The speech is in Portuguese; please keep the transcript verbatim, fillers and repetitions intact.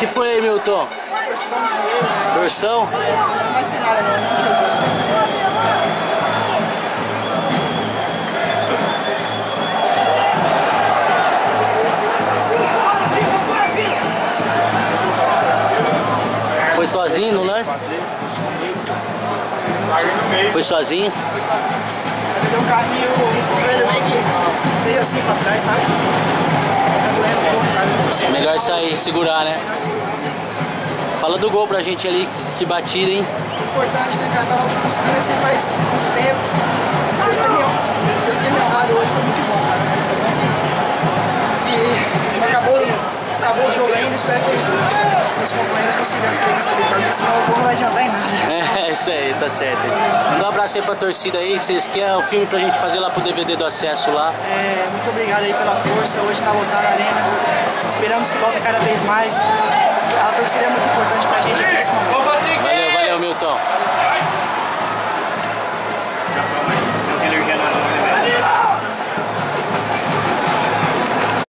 que foi, Milton? Torção de joelho, né? Torção? Não vai ser nada, não, não, Jesus. Foi sozinho no lance? Foi sozinho? Foi sozinho. Ele deu um carrinho, o joelho meio que veio assim pra trás, sabe? Tá doendo um pouco, cara. Não consigo Melhor ficar sair, segurar, né? melhor segurar. Fala do gol pra gente ali, que batida, hein? Foi importante, né, cara? Tava buscando assim faz muito tempo. Deus ter me, Deus ter me honrado hoje, foi muito bom, cara. E não acabou, acabou o jogo ainda, espero que meus companheiros consigam sair com essa vitória, porque senão o gol não vai adiantar em nada. É, isso aí, tá certo. Manda um abraço aí pra torcida aí, vocês querem o filme pra gente fazer lá pro D V D do acesso lá. É, muito obrigado aí pela força, hoje tá lotada a arena. Esperamos que volte cada vez mais. A torcida é muito importante pra gente aqui nesse